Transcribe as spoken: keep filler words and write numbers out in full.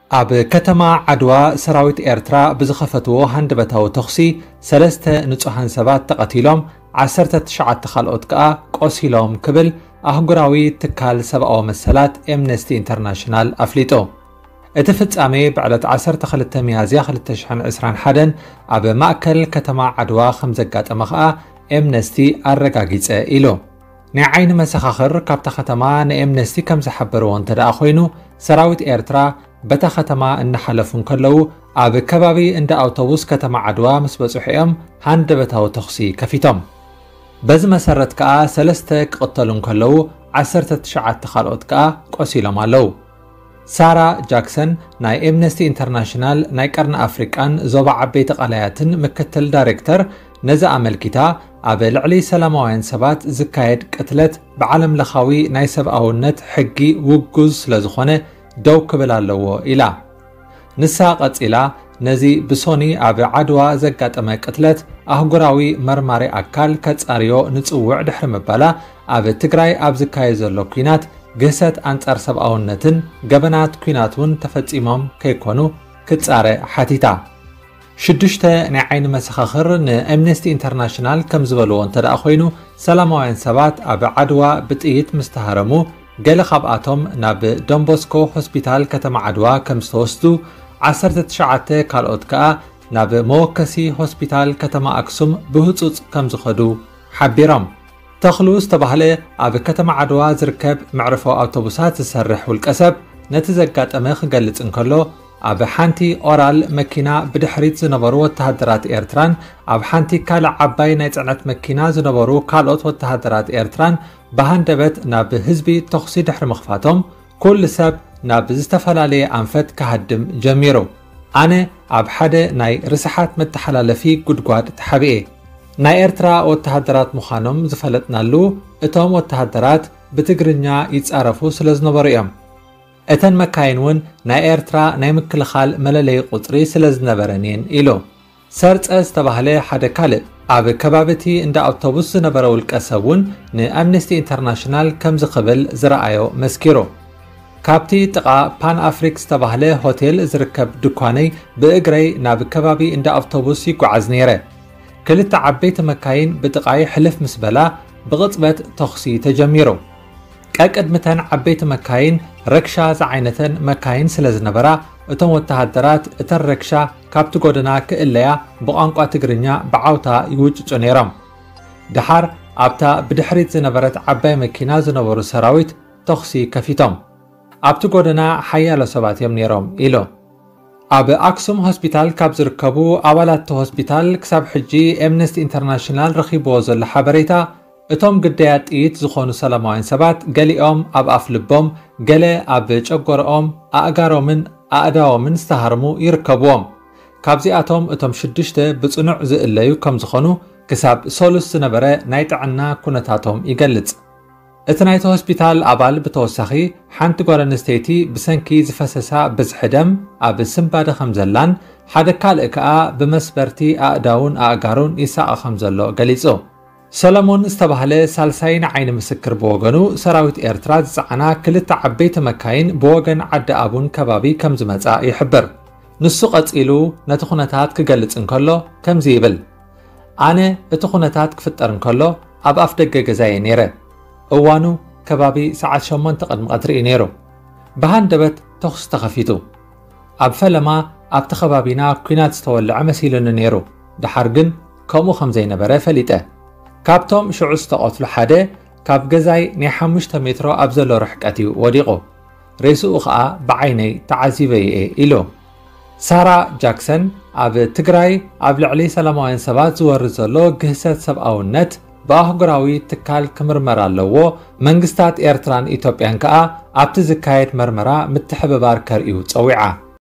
ኣብ ከተማ ዓድዋ ሰራዊት ኤርትራ ብዝኸፈትዎ ሃንደበታዊ ተኽሲ ሰለስተ ንጹሃን ሰባት ተቐቲሎም ዓሰርተ ትሽዓተ ካልኦት ከዓ ቆሲሎም ክብል ኣህጉራዊ ትካል ሰብኣዊ መሰላት ኤምነስቲ ኢንተርናሽናል ኣፍሊጡ። እቲ ፍጻሜ ብዕለት ዓሰርተ ክልተ ሚያዝያ ክልተ ሽሕን ዒስራን ሓደን ኣብ ማእከል ከተማ ዓድዋ ከም ዘጋጠመ ከዓ ኤምነስቲ ኣረጋጊጸ ኢሉ። ናይ ዓይኒ መሰኻኽር ካብታ ከተማ ንኤምነስቲ ከም ዝሓበርዎ እንተደኣ ኮይኑ ሰራዊት ኤርትራ በታ ከተማ እናሓለፉን ከለዉ ኣብ ከባቢ እንዳ ኣውቶቡስ ከተማ ዓድዋ ምስ በጽሑ እዮም ሃንደበታዊ ተኽሲ ከፊቶም። በዚ መሰረት ከዓ ሰለስተ ክቕተሉን ከለዉ ዓሰርተ ትሽዓተ ካልኦት ከዓ ቆሲሎም ኣለዉ። ሳራ ጃክሰን ናይ ኤምነስቲ ኢንተርናሽናል ናይ ቀርኒ ኣፍሪቃን ዞባ ዓበይቲ ቃላያትን ምክትል ዳይሬክተር ነዚ ኣመልኪታ ኣብ ልዕሊ ሰላማውያን ሰባት ዝካየድ ቅትለት ብዓለም ለኻዊ ናይ ሰብኣውነት ሕጊ ውጉዝ ስለ ዝኾነ ደው ክብል ኣለዎ ኢላ። ንሳ ቀፂላ ነዚ ብሶኒ ኣብ ዓድዋ ዘጋጠመ ቅትለት ኣህጉራዊ መርማሪ ኣካል ከጻርዮ ንጽውዕ ድሕሪ ምባላ ኣብ ትግራይ ኣብ ዝካየድ ዘሎ ኩናት ግህሰት ኣንጻር ሰብኣውነትን ገበናት ኩናት እውን ተፈጺሞም ከይኮኑ ክጻረ ሓቲታ። ሽዱሽተ ናይ ዓይኒ መሰኻኽር ንኤምነስቲ ኢንተርናሽናል ከም ዝበልዎ እንተደኣ ኮይኑ ሰላማውያን ሰባት ኣብ ዓድዋ ብጥይት ምስ ተሃረሙ ገለ ካብኣቶም ናብ ዶንቦስኮ ሆስፒታል ከተማ ዓድዋ ከም ዝተወስዱ ዓሰርተ ትሽዓተ ካልኦት ከዓ ናብ መወከሲ ሆስፒታል ከተማ ኣክሱም ብህፁፅ ከም ዝኸዱ ሓቢሮም። ተኽሉ ዝተባህለ ኣብ ከተማ ዓድዋ ዝርከብ መዕርፎ ኣውቶቡሳት ዝሰርሕ ውልቀ ሰብ ነቲ ዘጋጠመ ክገልጽ እንከሎ ኣብ ሓንቲ ኦራል መኪና ብድሕሪት ዝነበሩ ወተሃደራት ኤርትራን ኣብ ሓንቲ ካልእ ዓባይ ናይ ጽዕነት መኪና ዝነበሩ ካልኦት ወተሃደራት ኤርትራን ብሃንደበት ናብ ህዝቢ ተኽሲ ድሕሪ ምኽፋቶም ኩሉ ሰብ ናብ ዝተፈላለየ ኣንፈት ክሃድም ጀሚሩ። ኣነ ኣብ ሓደ ናይ ርስሓት መተሓላለፊ ጉድጓድ ተሓቢኤ። ናይ ኤርትራ ወተሃደራት ምዃኖም ዝፈለጥናሉ እቶም ወተሃደራት ብትግርኛ ይጻረፉ ስለ ዝነበሩ እዮም። እተን መካይን እውን ናይ ኤርትራ ናይ ምክልኻል መለለይ ቁፅሪ ስለ ዝነበረን እየን ኢሉ። ሰርፀ ዝተባህለ ሓደ ካልእ ኣብ ከባቢቲ እንዳ ኣውቶቡስ ዝነበረ ውልቀ ሰብ እውን ንኣምነስቲ ኢንተርናሽናል ከም ዝኽብል ዝረኣዮ መስኪሩ። ካብቲ ጥቓ ፓን ኣፍሪክ ዝተባህለ ሆቴል ዝርከብ ድኳነይ ብእግረይ ናብ ከባቢ እንዳ ኣውቶቡስ ይጓዓዝ ነይረ። ክልተ ዓበይቲ መካይን ብጥቓይ ሕልፍ ምስ በላ ብቕፅበት ተኽሲ ተጀሚሩ። ቀቅድምተን ዓበይቲ መካይን ረክሻ ዝዓይነተን መካይን ስለ ዝነበራ እቶም ወተሃደራት እተን ረክሻ ካብቲ ጎደና ክእለያ ብቋንቋ ትግርኛ ብዓውታ ይውጭጩ ነይሮም። ድሓር ኣብታ ብድሕሪት ዝነበረት ዓባይ መኪና ዝነበሩ ሰራዊት ተኽሲ ከፊቶም። ኣብቲ ጎደና ሓያሎ ሰባት እዮም ነይሮም ኢሉ። ኣብ ኣክሱም ሆስፒታል ካብ ዝርከቡ ኣባላት ሆስፒታል ክሳብ ሕጂ ኤምነስቲ ኢንተርናሽናል ረኺብዎ ዘሎ ሓበሬታ እቶም ግዳያት ጥይት ዝኾኑ ሰላማውያን ሰባት ገሊኦም ኣብ ኣፍ ልቦም ገለ ኣብ ጨጎርኦም ኣእጋሮምን ኣእዳዎምን ዝተሃርሙ ይርከብዎም። ካብዚኣቶም እቶም ሽዱሽተ ብጽኑዕ ዝእለዩ ከም ዝኾኑ ክሳብ ሰሉስ ዝነበረ ናይ ጥዕና ኩነታቶም ይገልጽ። እቲ ናይቲ ሆስፒታል ኣባል ብተወሳኺ ሓንቲ ጓል ኣንስተይቲ ብሰንኪ ዝፈሰሳ ብዝሒ ደም ኣብ ስምባደ ከም ዘላን ሓደ ካልእ ከዓ ብመስበርቲ ኣእዳውን ኣእጋሩን ይሳቐ ከም ዘሎ ገሊጹ። ሰለሞን ዝተባህለ ሳልሳይ ንዓይኒ ምስክር ብወገኑ ሰራዊት ኤርትራ ዝፀዓና ክልተ ዓበይቲ መካይን ብወገን ዓዲ ኣቡን ከባቢ ከም ዝመጻ ይሕብር። ንሱ ቀጺሉ ነቲ ኩነታት ክገልጽ እንከሎ ከምዚ ይብል። ኣነ እቲ ኩነታት ክፍጠር እንከሎ ኣብ ኣፍ ደገ ገዛየ ነይረ። እዋኑ ከባቢ ሰዓት ሸሞንተ ቅድሚ ቀትሪ እዩ ነይሩ። ብሃንደበት ተኽሲ ተኸፊቱ። ኣብ ፈለማ ኣብቲ ከባቢና ኩናት ዝተወልዐ መሲሉኒ ነይሩ። ድሓር ግን ከምኡ ከም ዘይነበረ ፈሊጠ። ካብቶም ሽዑ ዝተቐትሉ ሓደ ካብ ገዛይ ናይ ሓሙሽተ ሜትሮ ኣብ ዘሎ ርሕቀት እዩ ወዲቑ። ሬስኡ ከዓ ብዓይነይ ተዓዚበ እየ ኢሉ። ሳራ ጃክሰን ኣብ ትግራይ ኣብ ልዕሊ ሰላማውያን ሰባት ዝወርድ ዘሎ ግህሰት ሰብኣውነት ብኣህጉራዊ ትካል ክምርመር ኣለዎ፣ መንግስታት ኤርትራን ኢትዮጵያን ከዓ ኣብቲ ዝካየድ መርመራ ምትሕብባር ከርእዩ ፀዊዓ።